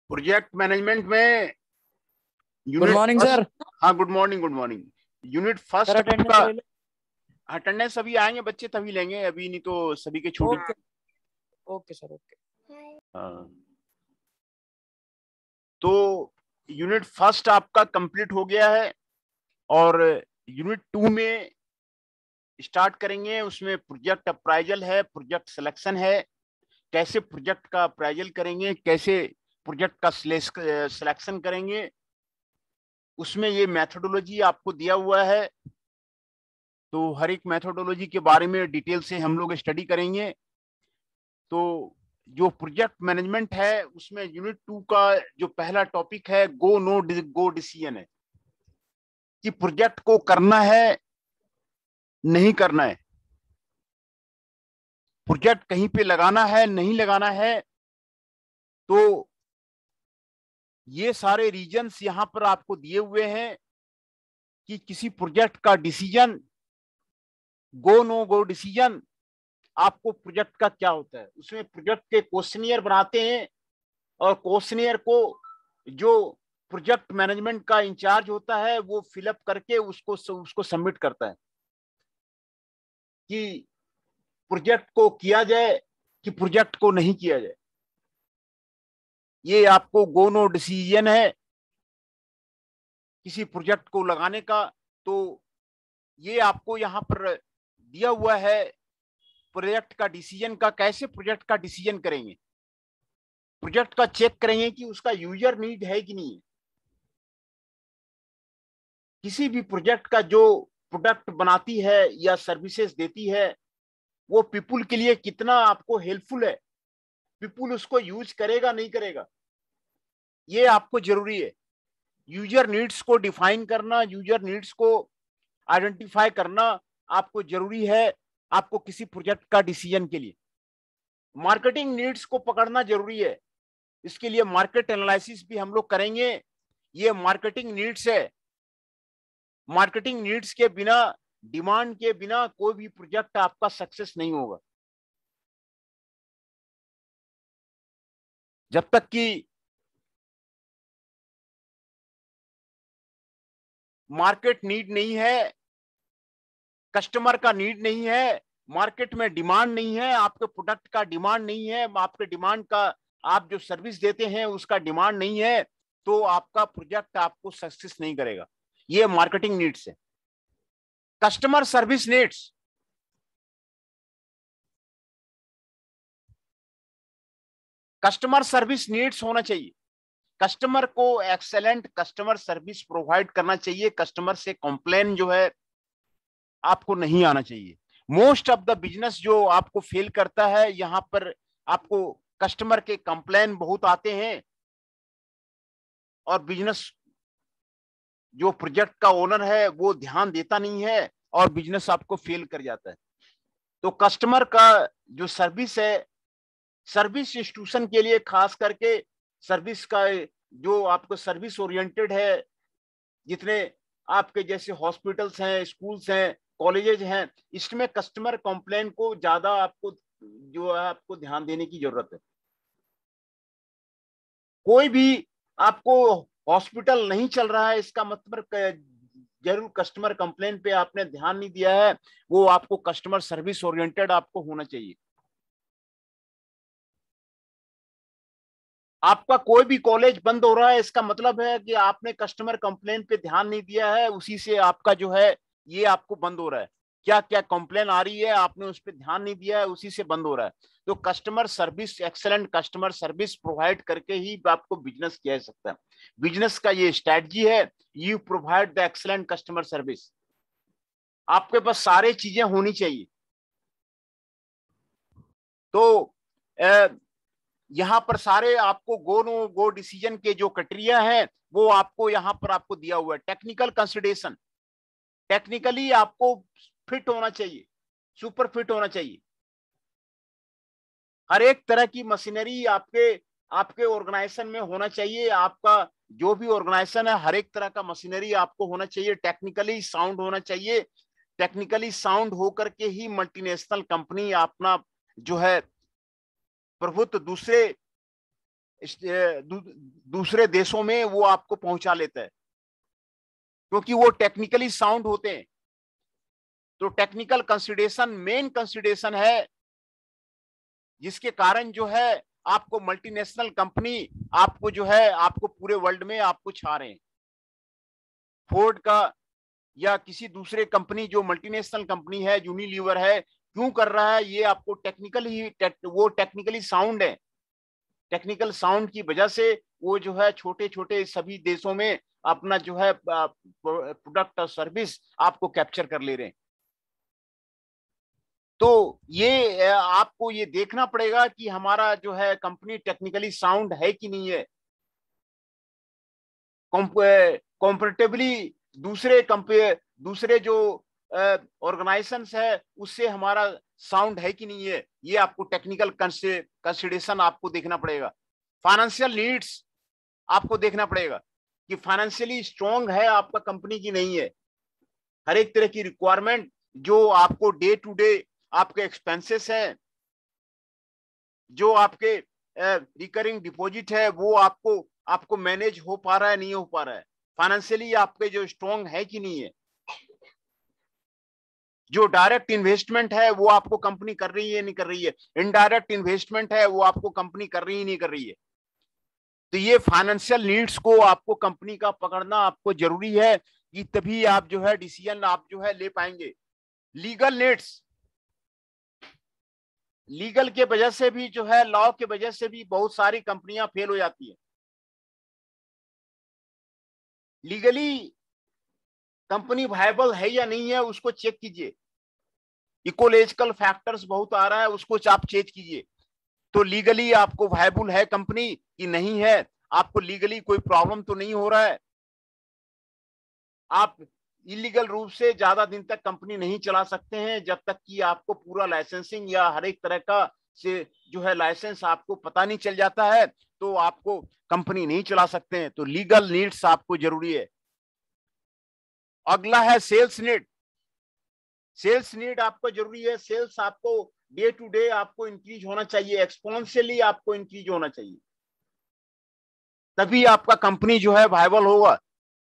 Project management में good unit morning first. Sir. हाँ, good morning, good morning. Unit first sir attendance आपका ले लो। Attendance अभी आएंगे बच्चे तभी लेंगे, अभी नहीं तो सभी के छूट। Okay okay sir okay. हाँ, तो यूनिट फर्स्ट आपका कंप्लीट हो गया है और यूनिट 2 में स्टार्ट करेंगे। उसमें प्रोजेक्ट अप्राइजल है, प्रोजेक्ट सिलेक्शन है, कैसे प्रोजेक्ट का अप्राइजल करेंगे, कैसे प्रोजेक्ट का सिलेक्शन करेंगे, उसमें ये मेथोडोलॉजी आपको दिया हुआ है। तो हर एक मेथोडोलॉजी के बारे में डिटेल से हम लोग स्टडी करेंगे। तो जो प्रोजेक्ट मैनेजमेंट है उसमें यूनिट 2 का जो पहला टॉपिक है गो नो गो डिसीजन है, कि प्रोजेक्ट को करना है नहीं करना है, प्रोजेक्ट कहीं पे लगाना है नहीं लगाना है। तो ये सारे रीजंस यहां पर आपको दिए हुए हैं कि किसी प्रोजेक्ट का decision, go no go decision, आपको प्रोजेक्ट का क्या होता है। उसमें प्रोजेक्ट के क्वेश्चनियर बनाते हैं और क्वेश्चनियर को जो प्रोजेक्ट मैनेजमेंट का इंचार्ज होता है वो फिलअप करके उसको सबमिट करता है कि प्रोजेक्ट को किया जाए कि प्रोजेक्ट को नहीं किया जाए। ये आपको गो नो डिसीजन है किसी प्रोजेक्ट को लगाने का। तो ये आपको यहां पर दिया हुआ है प्रोजेक्ट का डिसीजन का, कैसे प्रोजेक्ट का डिसीजन करेंगे, प्रोजेक्ट का चेक करेंगे कि उसका यूजर नीड है कि नहीं है। किसी भी प्रोजेक्ट का जो प्रोडक्ट बनाती है या सर्विसेज देती है वो पीपुल के लिए कितना आपको हेल्पफुल है, पीपुल उसको यूज करेगा नहीं करेगा, ये आपको जरूरी है। यूजर नीड्स को डिफाइन करना, यूजर नीड्स को आइडेंटिफाई करना आपको जरूरी है आपको किसी प्रोजेक्ट का डिसीजन के लिए। मार्केटिंग नीड्स को पकड़ना जरूरी है, इसके लिए मार्केट एनालिसिस भी हम लोग करेंगे। ये मार्केटिंग नीड्स है, मार्केटिंग नीड्स के बिना, डिमांड के बिना कोई भी प्रोजेक्ट आपका सक्सेस नहीं होगा। जब तक कि मार्केट नीड नहीं है, कस्टमर का नीड नहीं है, मार्केट में डिमांड नहीं है, आपके प्रोडक्ट का डिमांड नहीं है, आपके डिमांड का, आप जो सर्विस देते हैं उसका डिमांड नहीं है, तो आपका प्रोजेक्ट आपको सक्सेस नहीं करेगा। ये मार्केटिंग नीड्स है। Customer service needs, customer service needs होना चाहिए। कस्टमर को एक्सेलेंट कस्टमर सर्विस प्रोवाइड करना चाहिए। कस्टमर से कंप्लेन जो है आपको नहीं आना चाहिए। मोस्ट ऑफ द बिजनेस जो आपको फेल करता है, यहां पर आपको कस्टमर के कंप्लेन बहुत आते हैं और बिजनेस जो प्रोजेक्ट का ओनर है वो ध्यान देता नहीं है और बिजनेस आपको फेल कर जाता है। तो कस्टमर का जो सर्विस है, सर्विस इंस्टीट्यूशन के लिए खास करके सर्विस का जो आपको सर्विस ओरिएंटेड है, जितने आपके जैसे हॉस्पिटल्स हैं, स्कूल्स हैं, कॉलेजेस हैं, इसमें कस्टमर कंप्लेन को ज्यादा आपको जो है आपको ध्यान देने की जरूरत है। कोई भी आपको हॉस्पिटल नहीं चल रहा है इसका मतलब जरूर कस्टमर कंप्लेन पे आपने ध्यान नहीं दिया है। वो आपको कस्टमर सर्विस ओरिएंटेड आपको होना चाहिए। आपका कोई भी कॉलेज बंद हो रहा है इसका मतलब है कि आपने कस्टमर कंप्लेन पे ध्यान नहीं दिया है, उसी से आपका जो है ये आपको बंद हो रहा है। क्या क्या कंप्लेन आ रही है आपने उस पर ध्यान नहीं दिया है, उसी से बंद हो रहा है। तो customer service, excellent customer service provide करके ही आपको बिजनेस किया जा सकता है। बिजनेस का ये स्ट्रेटजी है, you provide the excellent customer service. आपके पास सारे चीजें होनी चाहिए। तो यहां पर सारे आपको गो नो गो डिसीजन के जो क्राइटेरिया है वो आपको यहां पर आपको दिया हुआ है। टेक्निकल कंसिडरेशन, टेक्निकली आपको फिट होना चाहिए, सुपर फिट होना चाहिए। हर एक तरह की मशीनरी आपके आपके ऑर्गेनाइजेशन में होना चाहिए। आपका जो भी ऑर्गेनाइजेशन है हर एक तरह का मशीनरी आपको होना चाहिए, टेक्निकली साउंड होना चाहिए। टेक्निकली साउंड होकर के ही मल्टीनेशनल कंपनी अपना जो है प्रभुत्व दूसरे दूसरे देशों में वो आपको पहुंचा लेता है, क्योंकि वो टेक्निकली साउंड होते हैं। तो टेक्निकल कंसिडरेशन मेन कंसिडरेशन है, जिसके कारण जो है आपको मल्टीनेशनल कंपनी आपको जो है आपको पूरे वर्ल्ड में आपको छा रहे हैं। फोर्ड का या किसी दूसरे कंपनी जो मल्टीनेशनल कंपनी है, यूनिलीवर है, क्यों कर रहा है? ये आपको वो टेक्निकली साउंड है। टेक्निकल साउंड की वजह से वो जो है छोटे छोटे सभी देशों में अपना जो है प्रोडक्ट और सर्विस आपको कैप्चर कर ले रहे हैं। तो ये आपको ये देखना पड़ेगा कि हमारा जो है कंपनी टेक्निकली साउंड है कि नहीं है, कॉम्परेटिवली दूसरे जो ऑर्गेनाइजेशंस है उससे हमारा साउंड है कि नहीं है, ये आपको टेक्निकल कंसिडरेशन आपको देखना पड़ेगा। फाइनेंशियल नीड्स आपको देखना पड़ेगा कि फाइनेंशियली स्ट्रांग है आपका कंपनी की नहीं है। हर एक तरह की रिक्वायरमेंट जो आपको डे टू डे आपके एक्सपेंसेस हैं, जो आपके रिकरिंग डिपॉजिट है, वो आपको मैनेज हो पा रहा है, नहीं हो पा रहा है। फाइनेंशियली आपके जो स्ट्रांग है कि नहीं है। जो डायरेक्ट इन्वेस्टमेंट है वो आपको कंपनी कर रही है नहीं कर रही है, इनडायरेक्ट इन्वेस्टमेंट है वो आपको कंपनी कर रही है नहीं कर रही है। तो ये फाइनेंशियल नीड्स को आपको कंपनी का पकड़ना आपको जरूरी है, कि तभी आप जो है डिसीजन आप जो है ले पाएंगे। लीगल नीड्स, लीगल के वजह से भी जो है, लॉ के वजह से भी बहुत सारी कंपनियां फेल हो जाती है। लीगली कंपनी वायबल है या नहीं है उसको चेक कीजिए। इकोलॉजिकल फैक्टर्स बहुत आ रहा है, उसको आप चेक कीजिए। तो लीगली आपको वायबल है कंपनी कि नहीं है, आपको लीगली कोई प्रॉब्लम तो नहीं हो रहा है। आप इलीगल रूप से ज्यादा दिन तक कंपनी नहीं चला सकते हैं जब तक कि आपको पूरा लाइसेंसिंग या हर एक तरह का से जो है लाइसेंस आपको पता नहीं चल जाता है, तो आपको कंपनी नहीं चला सकते हैं। तो लीगल नीड्स आपको जरूरी है। अगला है सेल्स नीड। सेल्स नीड आपको जरूरी है। सेल्स आपको डे टू डे आपको इंक्रीज होना चाहिए, एक्सपोनेंशियली आपको इंक्रीज होना चाहिए, तभी आपका कंपनी जो है वायबल होगा।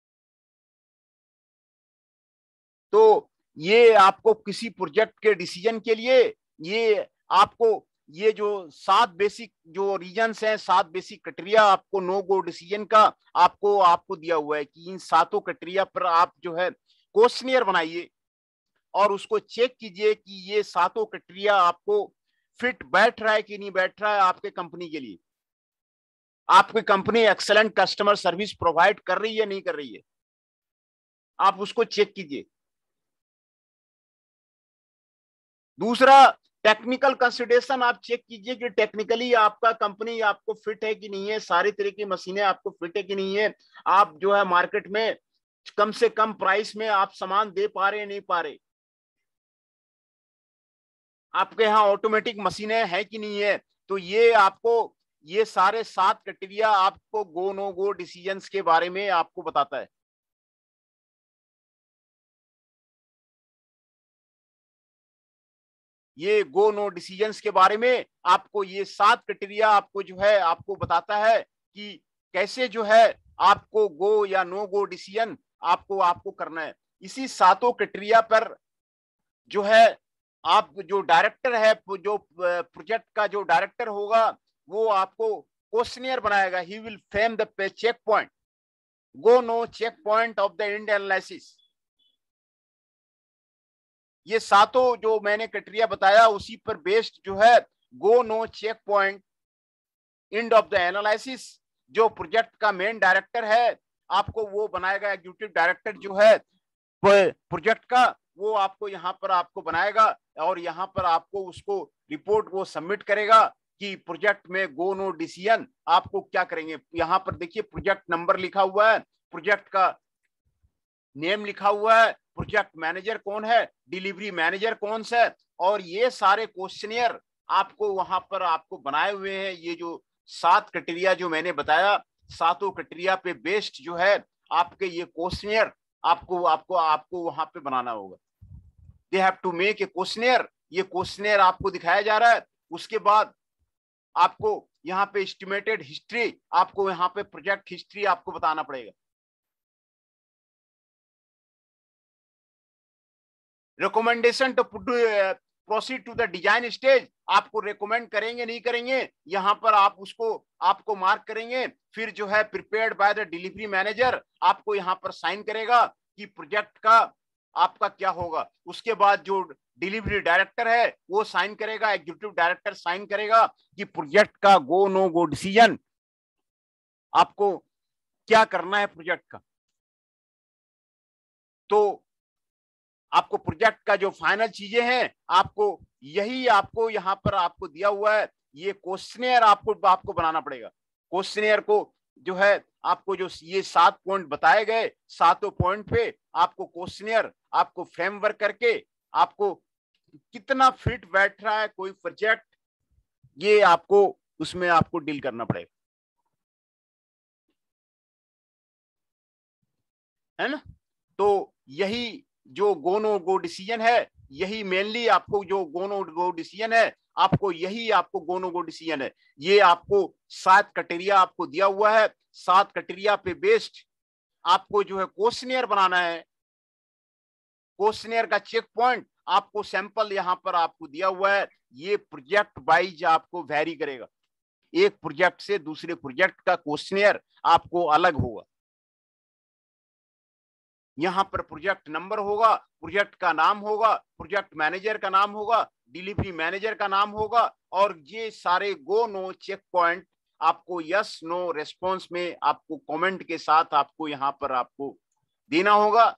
तो ये आपको किसी प्रोजेक्ट के डिसीजन के लिए ये आपको ये जो 7 बेसिक जो रीजन्स हैं, 7 बेसिक क्राइटेरिया आपको नो गो डिसीजन का आपको दिया हुआ है कि इन 7 क्राइटेरिया पर आप जो है क्वेश्चनियर बनाइए और उसको चेक कीजिए कि ये 7 क्राइटेरिया आपको फिट बैठ रहा है कि नहीं बैठ रहा है आपके कंपनी के लिए। आपकी company excellent customer service provide कर रही है नहीं कर रही है, आप उसको चेक कीजिए। दूसरा, टेक्निकल कंसिडरेशन आप चेक कीजिए कि टेक्निकली आपका कंपनी आपको फिट है कि नहीं है, सारी तरह की मशीनें आपको फिट है कि नहीं है, आप जो है मार्केट में कम से कम प्राइस में आप सामान दे पा रहे नहीं पा रहे, आपके यहाँ ऑटोमेटिक मशीनें हैं कि नहीं है। तो ये आपको ये सारे 7 क्राइटेरिया आपको गो नो गो डिसीजंस के बारे में आपको बताता है। ये गो नो डिसीजंस के बारे में आपको ये 7 क्राइटेरिया आपको जो है आपको बताता है कि कैसे जो है आपको गो या नो गो डिसीजन आपको करना है। इसी 7 क्राइटेरिया पर जो है आप जो डायरेक्टर है, जो प्रोजेक्ट का जो डायरेक्टर होगा, वो आपको क्वेश्चनियर बनाएगा। He will frame the check point, go no check point of the end analysis. ये 7 जो मैंने क्राइटेरिया बताया उसी पर बेस्ड जो है go no check point end of the analysis, जो प्रोजेक्ट का मेन डायरेक्टर है आपको वो बनाएगा। एग्जीक्यूटिव डायरेक्टर जो है प्रोजेक्ट का, वो आपको यहाँ पर आपको बनाएगा और यहाँ पर आपको उसको रिपोर्ट वो सबमिट करेगा कि प्रोजेक्ट में गो नो डिसीजन आपको क्या करेंगे। यहाँ पर देखिए प्रोजेक्ट नंबर लिखा हुआ है, प्रोजेक्ट का नेम लिखा हुआ है, प्रोजेक्ट मैनेजर कौन है, डिलीवरी मैनेजर कौन सा है, और ये सारे क्वेश्चनियर आपको वहां पर आपको बनाए हुए हैं। ये जो 7 क्राइटेरिया जो मैंने बताया, 7 क्राइटेरिया पे बेस्ड जो है आपके ये क्वेश्चनियर आपको आपको आपको वहां पे बनाना होगा। They have to make a questionnaire. ये क्वेश्चनियर आपको दिखाया जा रहा है। उसके बाद आपको यहाँ पे एस्टिमेटेड हिस्ट्री, आपको यहाँ पे प्रोजेक्ट हिस्ट्री आपको बताना पड़ेगा। Recommendation to proceed to the design stage, आपको रेकमेंड करेंगे नहीं करेंगे, यहाँ पर आप उसको आपको मार्क करेंगे। फिर जो है prepared by the delivery manager, आपको यहाँ पर साइन करेगा कि प्रोजेक्ट का आपका क्या होगा। उसके बाद जो डिलीवरी डायरेक्टर है वो साइन करेगा, एग्जीक्यूटिव डायरेक्टर साइन करेगा कि प्रोजेक्ट का गो नो गो डिसीजन आपको क्या करना है प्रोजेक्ट का। तो आपको प्रोजेक्ट का जो फाइनल चीजें हैं, आपको यही आपको यहाँ पर आपको दिया हुआ है। ये क्वेश्चनेयर आपको बनाना पड़ेगा। क्वेश्चनेयर को जो है आपको जो ये 7 पॉइंट बताए गए, 7 पॉइंट पे आपको क्वेश्चनेयर आपको फ्रेमवर्क करके आपको कितना फिट बैठ रहा है कोई प्रोजेक्ट, ये आपको उसमें आपको डील करना पड़ेगा, है ना। तो यही जो गो नो गो डिसीजन है, यही मेनली आपको जो गो नो गो डिसीजन है, आपको यही आपको गो नो गो डिसीजन है। ये आपको 7 क्राइटेरिया आपको दिया हुआ है। 7 क्राइटेरिया पे बेस्ड आपको जो है क्वेश्चनेयर बनाना है। क्वेश्चनेयर का चेक पॉइंट आपको सैंपल यहाँ पर आपको दिया हुआ है। ये प्रोजेक्ट वाइज आपको वेरी करेगा, एक प्रोजेक्ट से दूसरे प्रोजेक्ट का क्वेश्चनेयर आपको अलग होगा। यहाँ पर प्रोजेक्ट नंबर होगा, प्रोजेक्ट का नाम होगा, प्रोजेक्ट मैनेजर का नाम होगा, डिलीवरी मैनेजर का नाम होगा, और ये सारे गो नो चेक पॉइंट आपको यस नो रेस्पॉन्स में आपको कमेंट के साथ आपको यहाँ पर आपको देना होगा।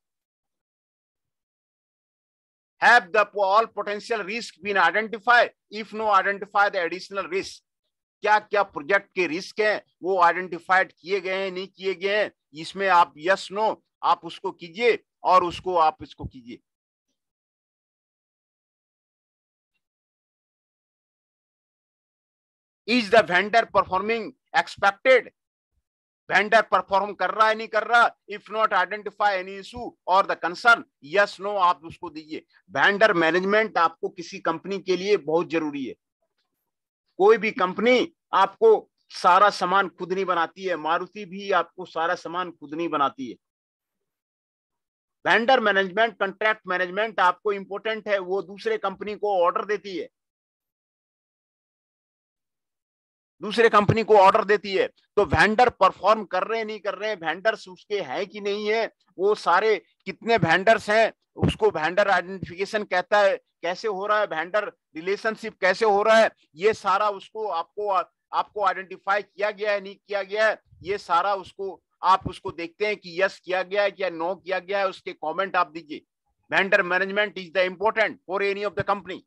Have the all potential risk been identified? If no, identify the additional risk. क्या क्या प्रोजेक्ट के रिस्क हैं वो आइडेंटिफाइड किए गए हैं नहीं किए गए हैं, इसमें आप यस नो आप उसको कीजिए और उसको आप इसको कीजिए। Is the vendor performing expected? Vendor perform कर रहा है नहीं कर रहा? If not identify any issue और द कंसर्न, यस नो आप उसको दीजिए। वेंडर मैनेजमेंट आपको किसी कंपनी के लिए बहुत जरूरी है। कोई भी कंपनी आपको सारा सामान खुद नहीं बनाती है, मारुति भी आपको सारा सामान खुद नहीं बनाती है। वेंडर मैनेजमेंट, कॉन्ट्रैक्ट मैनेजमेंट आपको इंपॉर्टेंट है, वो दूसरे कंपनी को ऑर्डर देती है, दूसरे कंपनी को ऑर्डर देती है। तो वेंडर परफॉर्म कर रहे हैं नहीं कर रहे हैं, वेंडर्स उसके हैं कि नहीं है, वो सारे कितने वेंडर्स हैं उसको वेंडर आइडेंटिफिकेशन कहता है, कैसे हो रहा है वेंडर रिलेशनशिप कैसे हो रहा है, ये सारा उसको आपको आइडेंटिफाई किया गया है नहीं किया गया है, ये सारा उसको आप उसको देखते हैं कि यस किया गया है या नो किया गया है, उसके कमेंट आप दीजिए। Vendor management is the important for any of the company.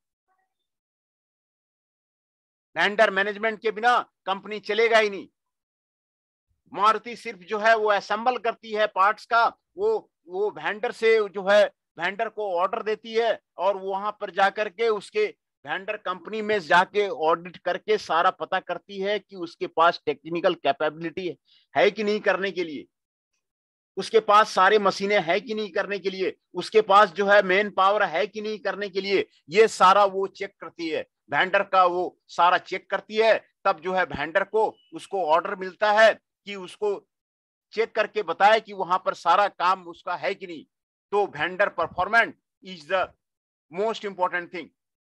Vendor management के बिना कंपनी चलेगा ही नहीं। मारुति सिर्फ जो है वो असेंबल करती है पार्ट्स का, वो वेंडर से जो है वेंडर को ऑर्डर देती है और वहां पर जाकर के उसके वेंडर कंपनी में जाके ऑडिट करके सारा पता करती है कि उसके पास टेक्निकल कैपेबिलिटी है कि नहीं करने के लिए, उसके पास सारे मशीनें है कि नहीं करने के लिए, उसके पास जो है मेन पावर है कि नहीं करने के लिए, ये सारा वो चेक करती है। वेंडर का वो सारा चेक करती है, तब जो है वेंडर को उसको ऑर्डर मिलता है कि उसको चेक करके बताए कि वहां पर सारा काम उसका है कि नहीं। तो vendor performance is the most important thing,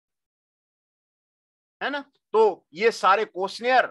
है ना। तो ये सारे क्वेश्चनियर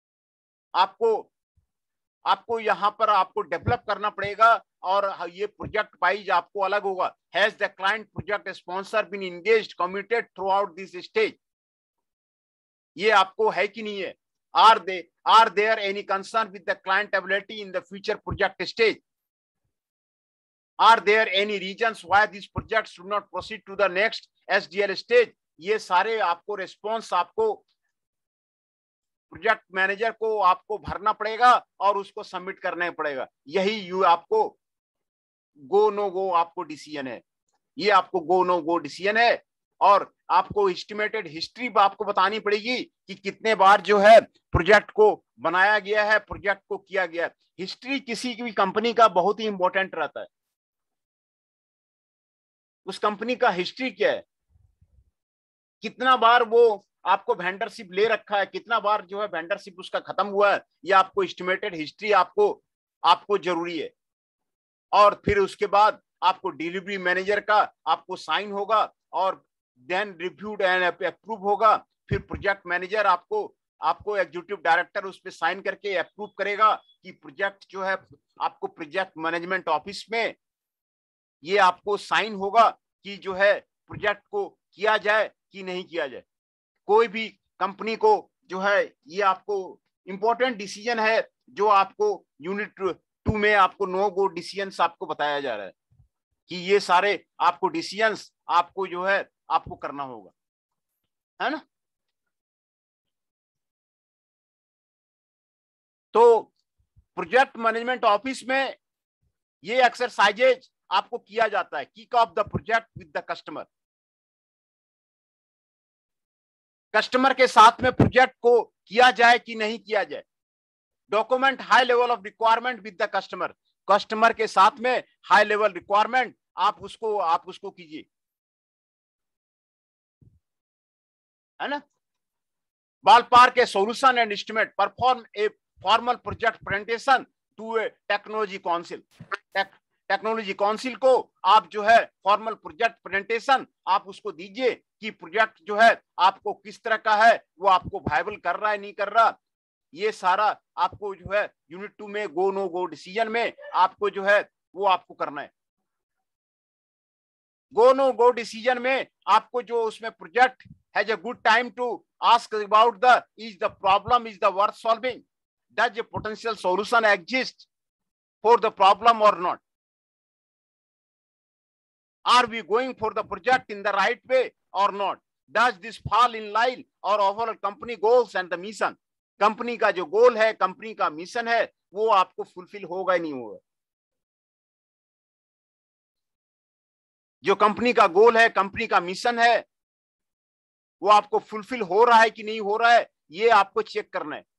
आपको यहाँ पर आपको डेवलप करना पड़ेगा और ये प्रोजेक्ट वाइज आपको अलग होगा। Has the client project sponsor been engaged committed throughout this stage, ये आपको है कि नहीं है। Are there any concern with the client ability in the future project stage? Are there any reasons why these projects do not proceed to the next SDL stage? ये सारे आपको response आपको प्रोजेक्ट मैनेजर को आपको भरना पड़ेगा और उसको सबमिट करना पड़ेगा। यही आपको गो नो गो आपको डिसीजन है, ये आपको गो नो गो डिसीजन है। और आपको एस्टिमेटेड हिस्ट्री आपको बतानी पड़ेगी कि कितने बार जो है प्रोजेक्ट को बनाया गया है, प्रोजेक्ट को किया गया है। हिस्ट्री किसी भी कंपनी का बहुत ही इंपॉर्टेंट रहता है। उस कंपनी का हिस्ट्री क्या है, कितना बार वो आपको वेंडरशिप ले रखा है, कितना बार जो है वेंडरशिप उसका खत्म हुआ है, ये आपको एस्टिमेटेड हिस्ट्री आपको जरूरी है। और फिर उसके बाद आपको डिलीवरी मैनेजर का आपको साइन होगा और देन रिव्यूड एंड अप्रूव होगा। फिर प्रोजेक्ट मैनेजर आपको एग्जीक्यूटिव डायरेक्टर उस पर साइन करके अप्रूव करेगा कि प्रोजेक्ट जो है आपको प्रोजेक्ट मैनेजमेंट ऑफिस में ये आपको साइन होगा कि जो है प्रोजेक्ट को किया जाए कि नहीं किया जाए। कोई भी कंपनी को जो है ये आपको इंपॉर्टेंट डिसीजन है जो आपको यूनिट 2 में आपको नो गो डिसीजंस आपको बताया जा रहा है कि ये सारे आपको डिसीजंस आपको जो है आपको करना होगा, है ना। तो प्रोजेक्ट मैनेजमेंट ऑफिस में ये एक्सरसाइजेज आपको किया जाता है। Kick off the project with the customer, customer के साथ में प्रोजेक्ट को किया जाए कि नहीं किया जाए। Document high level of requirement with the customer, customer के साथ में हाई लेवल रिक्वायरमेंट आप उसको कीजिए, है ना। Ball park a solution and estimate, perform a formal project presentation to a technology council, technology council को आप जो है फॉर्मल प्रोजेक्ट प्रेजेंटेशन आप उसको दीजिए कि प्रोजेक्ट जो है आपको किस तरह का है, वो आपको वायबल कर रहा है नहीं कर रहा। ये सारा आपको जो है यूनिट 2 में गो नो गो डिसीजन में आपको जो है वो आपको करना है। गो नो गो डिसीजन में आपको जो उसमें project has a good time to ask about the is the problem is the worth solving, does a potential solution exist for the problem और not, are we going for the project in the right way or not, does this fall in line or overall company goals and the mission, company का जो गोल है company का mission है वो आपको fulfil होगा ही नहीं होगा। जो कंपनी का गोल है कंपनी का मिशन है वो आपको फुलफिल हो रहा है कि नहीं हो रहा है, ये आपको चेक करना है।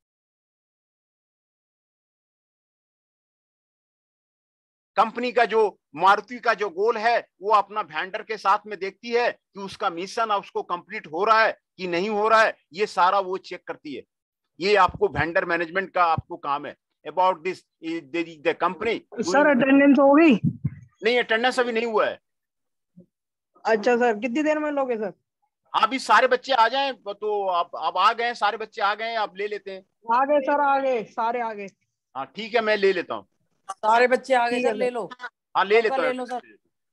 कंपनी का जो मारुति का जो गोल है वो अपना वेंडर के साथ में देखती है कि उसका मिशन उसको कंप्लीट हो रहा है कि नहीं हो रहा है, ये सारा वो चेक करती है। ये आपको वेंडर मैनेजमेंट का आपको काम है। About this the company. Sir attendance हो गई? नहीं, अटेंडेंस अभी नहीं हुआ है। अच्छा सर, कितनी देर में लोगे सर? अभी सारे बच्चे आ जाएं तो अब आ गए, सारे बच्चे आ गए, अब ले लेते हैं। आ गए सर, आ गए, सारे आ गए। हाँ ठीक है, मैं ले लेता हूँ। सारे बच्चे आ गए ठीक है सर, ले लो। हाँ ले लेता ले हूँ लो सर।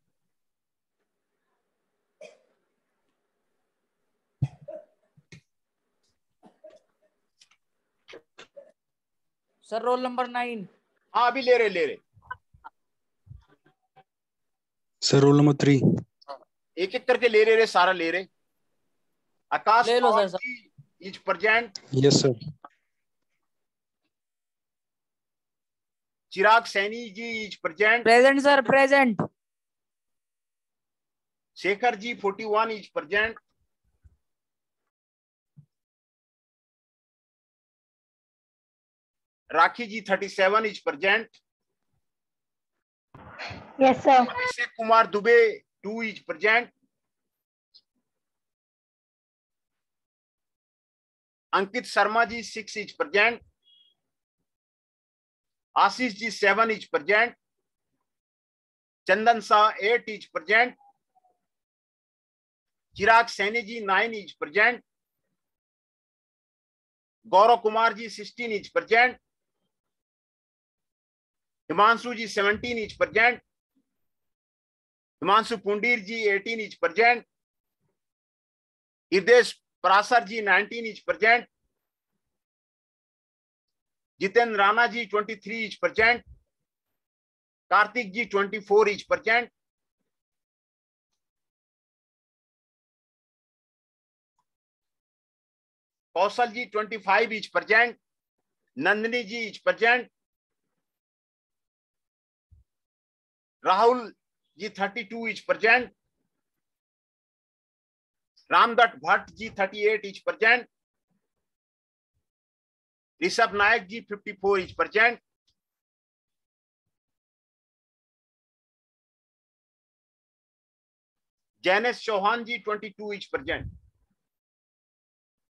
Sir roll number 9। हाँ अभी ले रहे सर रोल नंबर 3। एक एक करके ले रहे सारा ले रहे। आकाश ले लो Pawar sir. Ji is present. Yes sir. Chirag Saini ji is present. Present sir, present. Shekhar ji 41 is present. Rakhi ji 37 is present. Yes sir. Abhishek Kumar Dubey 2 is present. Ankit Sharma ji 6 is present. Ashish ji 7 is present. Chandan Shah 8 is present. Chirag Saini ji 9 is present. Gaurav Kumar ji 16 is present. Himanshu ji 17 is present. Himanshu Pundir ji 18 is present. Hridesh Parashar ji 19 is present. Jitendra Rana ji 23 is present. Kartik ji 24 is present. Kaushal ji 25 is present. Nandini ji is present. Rahul ji 32 is present. Ramdatt Bhatt ji 38 is present. Rishabh Nayak ji 54 is present. Jainesh Chauhan ji 22 is present.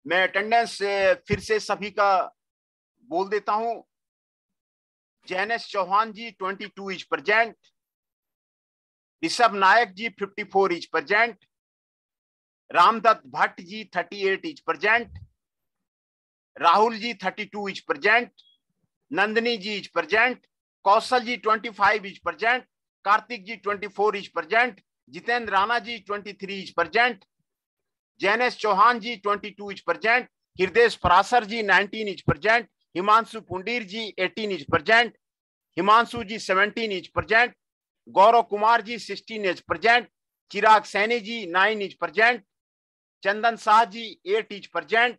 मैं attendance फिर से सभी का बोल देता हूं। Jainesh Chauhan ji 22 is present, Rishabh Nayak ji 54 is present, Ramdatt Bhatt ji 38 is present, Rahul ji 32 is present, Nandini ji is present, Kaushal ji 25 is present, Kartik ji 24 is present, Jitendra Rana ji 23 is present, Jainesh Chauhan ji 22 is present, Hriday Parashar ji 19 is present, Himanshu Pundir ji 18 is present, Himanshu ji 17 is present, Gaurav Kumar ji 16 is present, Chirag Saini ji 9 is present, Chandan Shah ji 8 is present,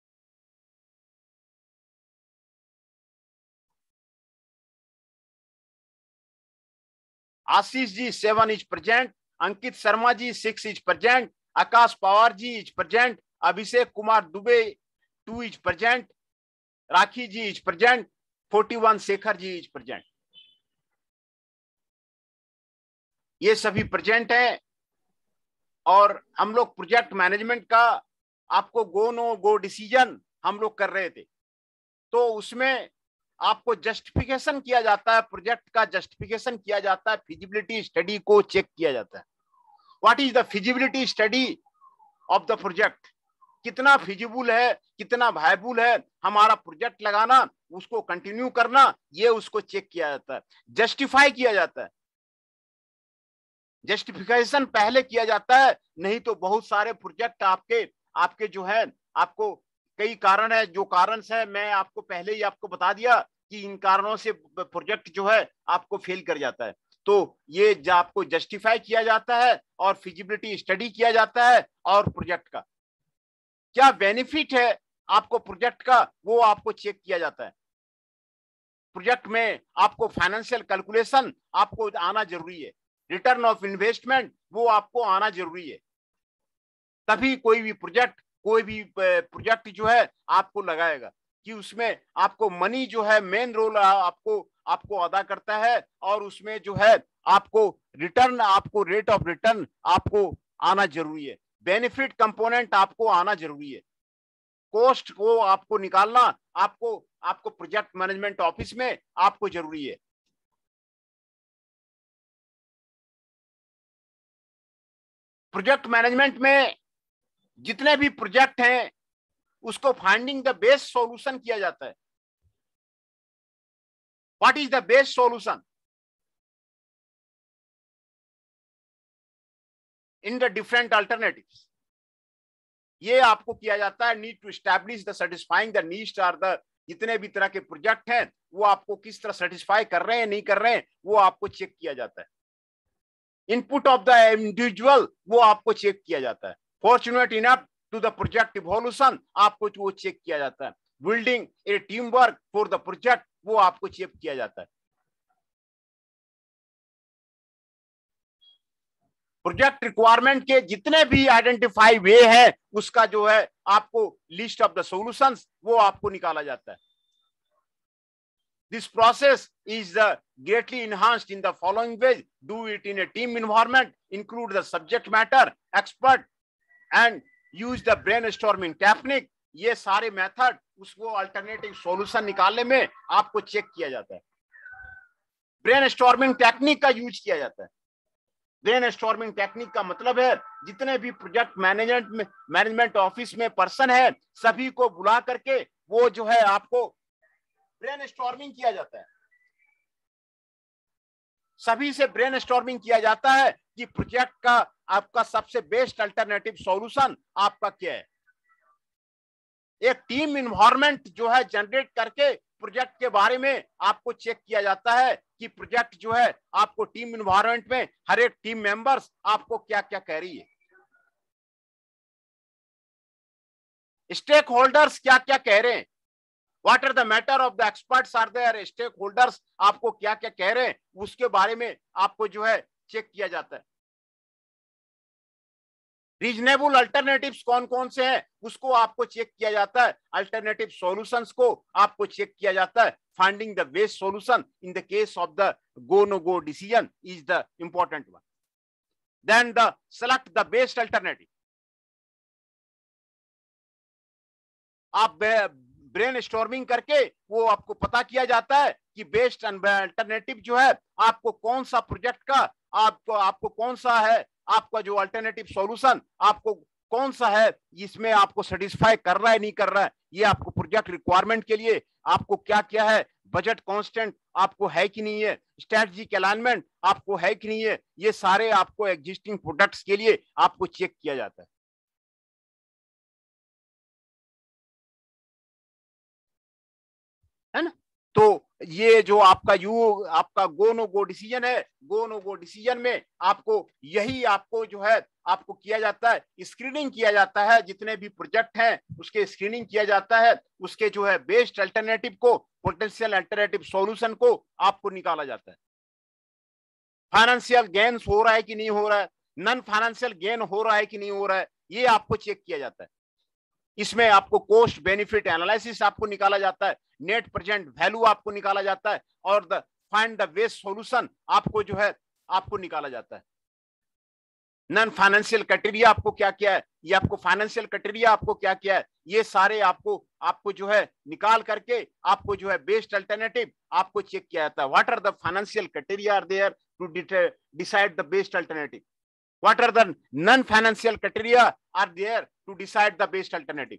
Ashish ji 7 is present, Ankit Sharma ji 6 is present, Akash Pawar ji is present, Abhishek Kumar Dubey 2 is present, Rakhi ji is present, 41 Shekhar ji is present. ये सभी present हैं। और हम लोग project management का आपको गो no go decision हम लोग कर रहे थे, तो उसमें आपको जस्टिफिकेशन किया जाता है, प्रोजेक्ट का जस्टिफिकेशन किया जाता है, फिजिबिलिटी स्टडी को चेक किया जाता है। What is the feasibility study of the project, कितना फिजिबल है, कितना वायबल है हमारा प्रोजेक्ट लगाना, उसको कंटिन्यू करना, ये उसको चेक किया जाता है, जस्टिफाई किया जाता है। जस्टिफिकेशन पहले किया जाता है, नहीं तो बहुत सारे प्रोजेक्ट आपके जो है, आपको कई कारण है, जो कारण है मैं आपको पहले ही आपको बता दिया कि इन कारणों से प्रोजेक्ट जो है आपको फेल कर जाता है। तो ये आपको जस्टिफाई किया जाता है और फिजिबिलिटी स्टडी किया जाता है, और प्रोजेक्ट का क्या बेनिफिट है आपको प्रोजेक्ट का, वो आपको चेक किया जाता है। प्रोजेक्ट में आपको फाइनेंशियल कैलकुलेशन आपको आना जरूरी है, रिटर्न ऑफ इन्वेस्टमेंट वो आपको आना जरूरी है, तभी कोई भी प्रोजेक्ट जो है आपको लगाएगा कि उसमें आपको मनी जो है मेन रोल आपको अदा करता है, और उसमें जो है आपको रिटर्न, आपको रेट ऑफ रिटर्न आपको आना जरूरी है, बेनिफिट कंपोनेंट आपको आना जरूरी है, कॉस्ट को आपको निकालना आपको प्रोजेक्ट मैनेजमेंट ऑफिस में आपको जरूरी है। प्रोजेक्ट मैनेजमेंट में जितने भी प्रोजेक्ट हैं उसको फाइंडिंग द बेस्ट सॉल्यूशन किया जाता है। What is the best solution in the different alternatives, ये आपको किया जाता है। Need to establish the satisfying the needs are the, जितने भी तरह के प्रोजेक्ट हैं वो आपको किस तरह सेटिस्फाई कर रहे हैं नहीं कर रहे हैं, वो आपको चेक किया जाता है। इनपुट ऑफ द इंडिविजुअल वो आपको चेक किया जाता है। Fortunate enough to the project evolution आपको वो चेक किया जाता है। Building a team work for the project वो आपको चेक किया जाता है। प्रोजेक्ट रिक्वायरमेंट के जितने भी आइडेंटिफाई वे है उसका जो है आपको लिस्ट ऑफ द सॉल्यूशंस वो आपको निकाला जाता है। This process is greatly enhanced in the following ways. Do it in a team environment, include the subject matter expert and use the brainstorming technique. ये सारे मेथड उसको अल्टरनेटिव सॉल्यूशन निकालने में आपको चेक किया जाता है। ब्रेनस्टॉर्मिंग टेक्निक का यूज किया जाता है। ब्रेनस्टॉर्मिंग टेक्निक का मतलब है जितने भी प्रोजेक्ट मैनेजमेंट ऑफिस में पर्सन है सभी को बुला करके वो जो है आपको ब्रेनस्टॉर्मिंग किया जाता है। सभी से ब्रेनस्टॉर्मिंग किया जाता है कि प्रोजेक्ट का आपका सबसे बेस्ट अल्टरनेटिव सॉल्यूशन आपका क्या है। एक टीम इन्वायरमेंट जो है जनरेट करके प्रोजेक्ट के बारे में आपको चेक किया जाता है कि प्रोजेक्ट जो है आपको टीम इन्वायरमेंट में हर एक टीम मेंबर्स आपको क्या क्या कह रही है, स्टेक होल्डर्स क्या क्या कह रहे हैं, what are the matter of the experts are there, stakeholders आपको क्या क्या कह रहे हैं उसके बारे में आपको जो है चेक किया जाता है। रीजनेबल अल्टरनेटिव्स कौन कौन से हैं उसको आपको चेक किया जाता है। अल्टरनेटिव सॉल्यूशंस को आपको चेक किया जाता है। Finding the best solution in the case of the go no go decision is the important one. Then the select the best alternative. आप ब्रेन स्टॉर्मिंग करके वो आपको पता किया जाता है कि बेस्ट अल्टरनेटिव जो है आपको कौन सा प्रोजेक्ट का आपको कौन सा है, आपका जो अल्टरनेटिव सॉल्यूशन आपको कौन सा है, इसमें आपको सेटिस्फाई कर रहा है नहीं कर रहा है, ये आपको प्रोजेक्ट रिक्वायरमेंट के लिए आपको क्या क्या है, बजट कांस्टेंट आपको है कि नहीं है, स्ट्रेटजिक अलाइनमेंट आपको है कि नहीं है, ये सारे आपको एग्जिस्टिंग प्रोडक्ट्स के लिए आपको चेक किया जाता है ना। तो ये जो आपका आपका गो नो गो डिसीजन है, गो नो गो डिसीजन में आपको यही आपको जो है आपको किया जाता है, स्क्रीनिंग किया जाता है, जितने भी प्रोजेक्ट हैं उसके स्क्रीनिंग किया जाता है, उसके जो है बेस्ट अल्टरनेटिव को, पोटेंशियल अल्टरनेटिव सॉल्यूशन को आपको निकाला जाता है। फाइनेंशियल गेन हो रहा है कि नहीं हो रहा है, नॉन फाइनेंशियल गेन हो रहा है कि नहीं हो रहा है, ये आपको चेक किया जाता है। इसमें आपको कॉस्ट बेनिफिट एनालिसिस आपको निकाला जाता है, नेट प्रेजेंट वैल्यू आपको निकाला जाता है, और फाइंड द बेस्ट सॉल्यूशन आपको जो है आपको निकाला जाता है। नॉन फाइनेंशियल क्राइटेरिया आपको क्या क्या है, ये आपको फाइनेंशियल क्राइटेरिया आपको क्या क्या है, ये सारे आपको जो है निकाल करके आपको जो है बेस्ट अल्टरनेटिव आपको चेक किया जाता है। What are the financial criteria are there to decide the best alternative, what are the non-financial criteria are there to decide the best alternative।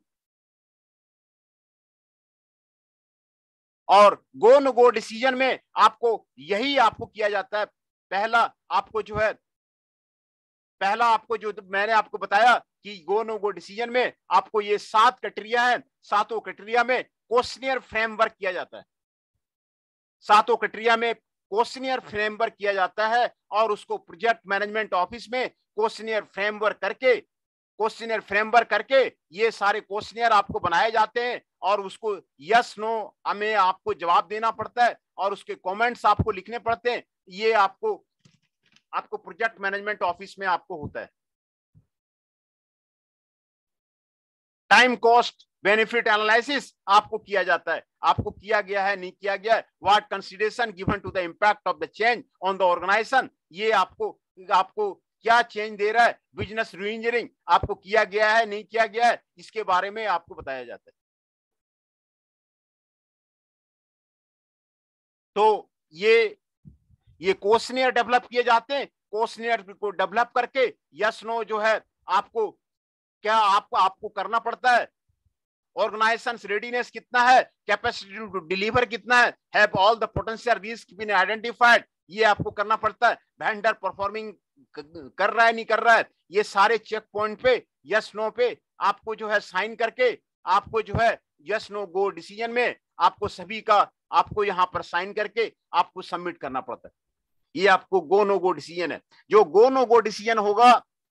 और गो नो गो डिसीजन में आपको यही आपको किया जाता है। पहला आपको जो मैंने आपको बताया कि गो नो गो डिसीजन में आपको ये 7 क्राइटेरिया है, 7 क्राइटेरिया में क्वेश्चनियर फ्रेमवर्क किया जाता है, 7 क्राइटेरिया में क्वेश्चनियर फ्रेमवर्क किया जाता है, और उसको प्रोजेक्ट मैनेजमेंट ऑफिस में क्वेश्चनियर फ्रेमवर्क करके ये सारे क्वेश्चनियर आपको बनाए जाते हैं, और उसको यस नो हमें आपको जवाब देना पड़ता है, और उसके कमेंट्स आपको लिखने पड़ते हैं। ये आपको प्रोजेक्ट मैनेजमेंट ऑफिस में आपको होता है। टाइम कॉस्ट बेनिफिट एनालिसिस आपको किया जाता है, आपको किया गया है नहीं किया गया है, what consideration given to the impact of the change on the organisation, ये आपको क्या चेंज दे रहा है, बिजनेस रीइंजीनियरिंग आपको किया गया है नहीं किया गया है, इसके बारे में आपको बताया जाता है। तो ये क्वेश्चनियर डेवलप किए जाते हैं, क्वेश्चनियर को डेवलप करके यस नो जो है आपको करना पड़ता है। ऑर्गेनाइजेशन रेडीनेस कितना है, कैपेसिटी टू डिलीवर कितना है, have all the potential risk been identified, ये आपको करना पड़ता है। वेंडर परफॉर्मिंग कर रहा है नहीं कर रहा है, ये सारे चेक पॉइंट पे यस नो पे आपको जो है साइन करके आपको जो है यस नो गो डिसीजन में आपको सभी का आपको यहाँ पर साइन करके आपको सबमिट करना पड़ता है। ये आपको गो नो गो डिसीजन है। जो गो नो गो डिसीजन होगा,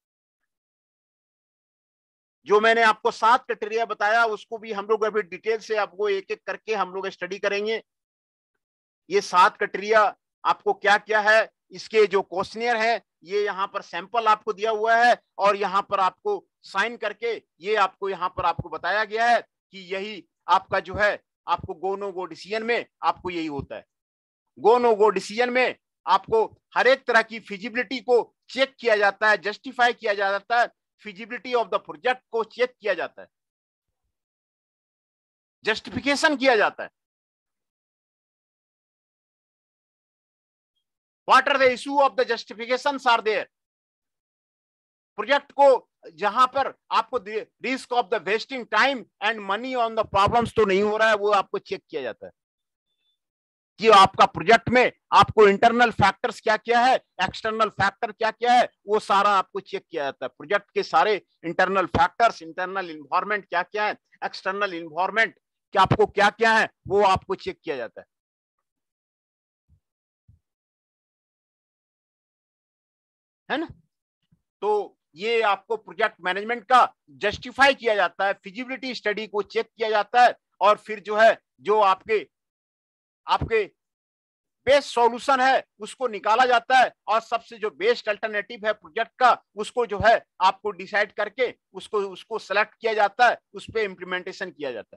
जो मैंने आपको 7 क्राइटेरिया बताया, उसको भी हम लोग अभी डिटेल से आपको एक एक करके हम लोग स्टडी करेंगे। ये 7 क्राइटेरिया आपको क्या क्या है, इसके जो क्वेश्चनियर है ये यहाँ पर सैंपल आपको दिया हुआ है, और यहाँ पर आपको साइन करके ये आपको यहाँ पर आपको बताया गया है कि यही आपका जो है आपको गो नो गो डिसीजन में आपको यही होता है। गो नो गो डिसीजन में आपको हर एक तरह की फिजिबिलिटी को चेक किया जाता है, जस्टिफाई किया जाता है, फिजिबिलिटी ऑफ द प्रोजेक्ट को चेक किया जाता है, जस्टिफिकेशन किया जाता है। What are the issue of the justifications are there, project को जहां पर आपको risk of the wasting time and money on the problems तो नहीं हो रहा है, वो आपको चेक किया जाता है कि आपका प्रोजेक्ट में आपको इंटरनल फैक्टर्स क्या क्या है, एक्सटर्नल फैक्टर क्या क्या है, वो सारा आपको चेक किया जाता है। प्रोजेक्ट के सारे इंटरनल फैक्टर्स, इंटरनल इन्वायरमेंट क्या क्या है, एक्सटर्नल इन्वायरमेंट क्या आपको क्या क्या है, वो आपको चेक किया जाता है ना। तो ये आपको प्रोजेक्ट मैनेजमेंट का जस्टिफाई किया जाता है, फिजिबिलिटी स्टडी को चेक किया जाता है, और फिर जो है जो आपके बेस्ट सॉल्यूशन है उसको निकाला जाता है, और सबसे जो बेस्ट अल्टरनेटिव है प्रोजेक्ट का उसको जो है आपको डिसाइड करके उसको सेलेक्ट किया जाता है, उस पर इंप्लीमेंटेशन किया जाता है।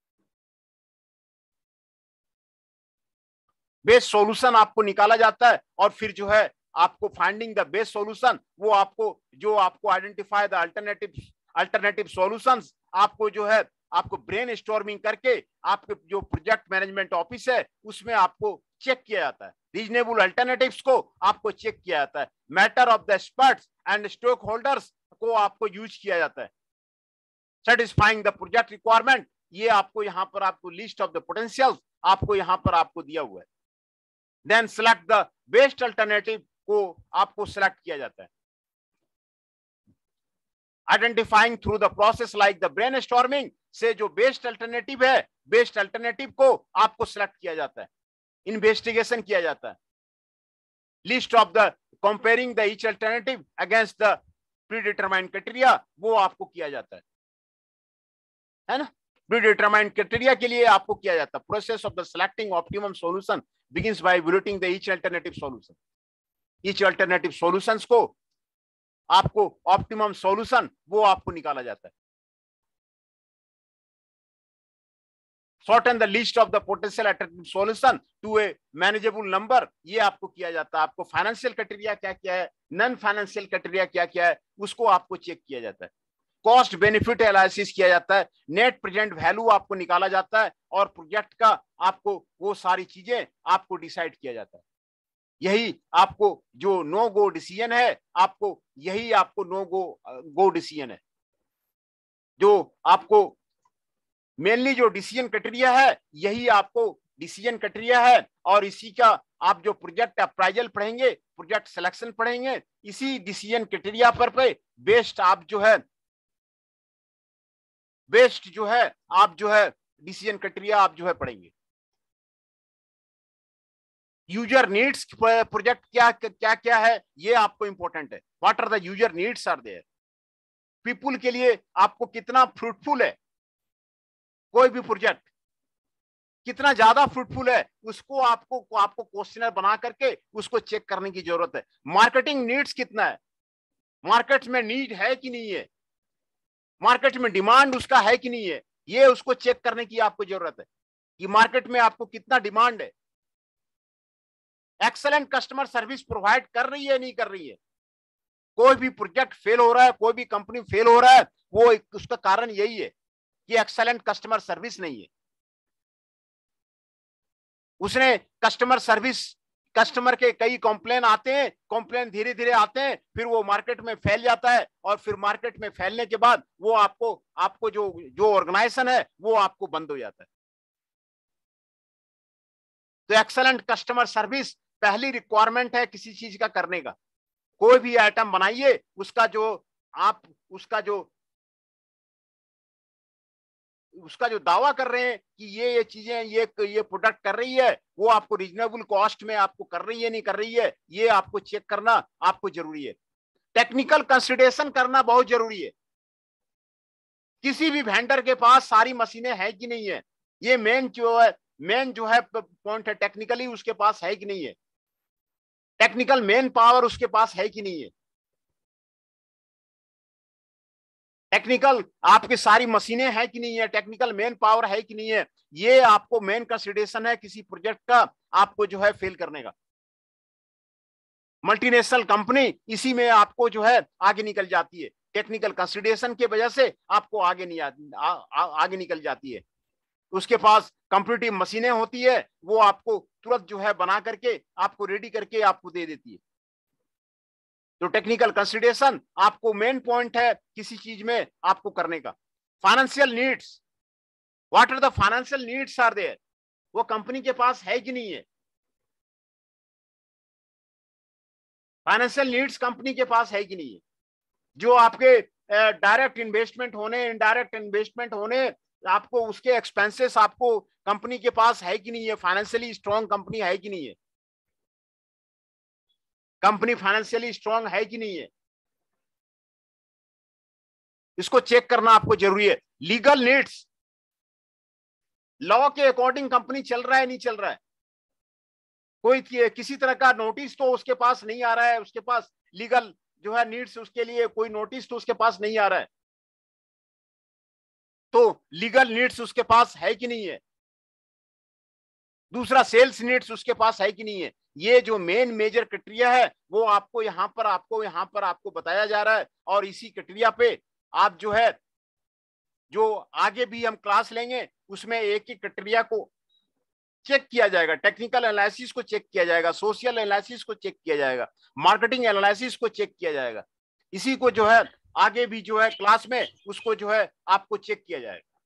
बेस्ट सॉल्यूशन आपको निकाला जाता है, और फिर जो है आपको फाइंडिंग द बेस्ट सॉल्यूशन, वो आपको आइडेंटिफाई द अल्टरनेटिव सॉल्यूशंस आपको जो है आपको ब्रेन स्टॉर्मिंग करके आपके जो प्रोजेक्ट मैनेजमेंट ऑफिस है उसमें आपको चेक किया जाता है, रीजनेबल अल्टरनेटिव्स को आपको चेक किया जाता है, matter of the experts and stockholders को आपको यूज किया जाता है, सेटिस्फाइंग द प्रोजेक्ट रिक्वायरमेंट, ये आपको यहां पर आपको लिस्ट ऑफ द पोटेंशियल्स आपको यहां पर आपको दिया हुआ है। Then select the best alternative को आपको सिलेक्ट किया जाता है, identifying through the process like the brainstorming से जो बेस्ट अल्टरनेटिव है, बेस्ट अल्टरनेटिव को आपको सिलेक्ट किया जाता है, इन्वेस्टिगेशन किया जाता है, list of the comparing the each alternative against the predetermined criteria वो आपको किया जाता है ना। प्रीडिटरमाइंड क्राइटेरिया के लिए आपको किया जाता है, process of the selecting optimum solution begins by evaluating the each alternative solution, each alternative solutions को आपको ऑप्टिमम सॉल्यूशन वो आपको निकाला जाता है। Shorten the list of the potential alternative solution to a manageable number, ये आपको किया जाता है। आपको फाइनेंशियल क्राइटेरिया क्या क्या है, नॉन फाइनेंशियल क्राइटेरिया क्या क्या है, उसको आपको चेक किया जाता है, कॉस्ट बेनिफिट एनालिसिस किया जाता है, नेट प्रेजेंट वैल्यू आपको निकाला जाता है और प्रोजेक्ट का आपको वो सारी चीजें आपको डिसाइड किया जाता है। यही आपको जो नो गो डिसीजन है, आपको यही आपको नो गो डिसीजन है, जो आपको मेनली जो डिसीजन क्राइटेरिया है यही आपको डिसीजन क्राइटेरिया है। और इसी का आप जो प्रोजेक्ट अप्राइजल पढ़ेंगे, प्रोजेक्ट सिलेक्शन पढ़ेंगे, इसी डिसीजन क्राइटेरिया पर पे बेस्ट आप जो है बेस्ट जो है आप जो है डिसीजन क्राइटेरिया आप जो है पढ़ेंगे। यूजर नीड्स प्रोजेक्ट क्या क्या क्या है ये आपको इंपॉर्टेंट है, what are the user needs are there, people के लिए आपको कितना फ्रूटफुल है, कोई भी प्रोजेक्ट कितना ज्यादा फ्रूटफुल है उसको आपको क्वेश्चनर बना करके उसको चेक करने की जरूरत है। मार्केटिंग नीड्स कितना है, मार्केट में नीड है कि नहीं है, मार्केट में डिमांड उसका है कि नहीं है, ये उसको चेक करने की आपको जरूरत है कि मार्केट में आपको कितना डिमांड है, एक्सेलेंट कस्टमर सर्विस प्रोवाइड कर रही है नहीं कर रही है। कोई भी प्रोजेक्ट फेल हो रहा है, कोई भी कंपनी फेल हो रहा है, वो उसका कारण यही है कि एक्सेलेंट कस्टमर सर्विस नहीं है। उसने कस्टमर सर्विस, कस्टमर के कई कंप्लेन आते हैं, कंप्लेन धीरे धीरे आते हैं, फिर वो मार्केट में फैल जाता है और फिर मार्केट में फैलने के बाद वो आपको जो ऑर्गेनाइजेशन है वो आपको बंद हो जाता है। तो एक्सेलेंट कस्टमर सर्विस पहली रिक्वायरमेंट है किसी चीज का करने का। कोई भी आइटम बनाइए, उसका जो दावा कर रहे हैं कि ये चीजें ये प्रोडक्ट कर रही है, वो आपको रीजनेबल कॉस्ट में आपको कर रही है नहीं कर रही है, ये आपको चेक करना आपको जरूरी है। टेक्निकल कंसिडरेशन करना बहुत जरूरी है। किसी भी वेंडर के पास सारी मशीनें हैं कि नहीं है, ये मेन जो है पॉइंट है। टेक्निकली उसके पास है कि नहीं है, टेक्निकल मेन पावर उसके पास है कि नहीं है, टेक्निकल आपकी सारी मशीनें हैं कि नहीं है, टेक्निकल मेन पावर है कि नहीं है, ये आपको मेन कंसिडरेशन है किसी प्रोजेक्ट का आपको जो है फेल करने का। मल्टीनेशनल कंपनी इसी में आपको जो है आगे निकल जाती है, टेक्निकल कंसिडरेशन की वजह से आपको आगे निकल जाती है। उसके पास कंप्यूटिव मशीनें होती है, वो आपको तुरंत जो है बना करके आपको रेडी करके आपको दे देती है। तो टेक्निकल कंसिडरेशन आपको मेन पॉइंट है किसी चीज में आपको करने का। Financial needs, what are the financial needs are there, वो कंपनी के पास है कि नहीं है। फाइनेंशियल नीड्स कंपनी के पास है कि नहीं है। जो आपके डायरेक्ट इन्वेस्टमेंट होने, इनडायरेक्ट इन्वेस्टमेंट होने, आपको उसके एक्सपेंसेस आपको कंपनी के पास है कि नहीं है, फाइनेंशियली स्ट्रॉन्ग कंपनी है कि नहीं है, कंपनी फाइनेंशियली स्ट्रॉन्ग है कि नहीं है, इसको चेक करना आपको जरूरी है। लीगल नीड्स, लॉ के अकॉर्डिंग कंपनी चल रहा है नहीं चल रहा है, कोई किसी तरह का नोटिस तो उसके पास नहीं आ रहा है, उसके पास लीगल जो है नीड्स, उसके लिए कोई नोटिस तो उसके पास नहीं आ रहा है, तो लीगल नीड्स उसके पास है कि नहीं है। दूसरा सेल्स नीड्स उसके पास है कि नहीं है। ये जो मेन मेजर क्राइटेरिया है वो आपको यहाँ पर आपको बताया जा रहा है और इसी क्राइटेरिया पे आप जो है जो आगे भी हम क्लास लेंगे उसमें एक एक क्राइटेरिया को चेक किया जाएगा, टेक्निकल एनालिसिस को चेक किया जाएगा, सोशल एनालिसिस को चेक किया जाएगा, मार्केटिंग एनालिसिस को चेक किया जाएगा। इसी को जो है आगे भी जो है क्लास में उसको जो है आपको चेक किया जाएगा।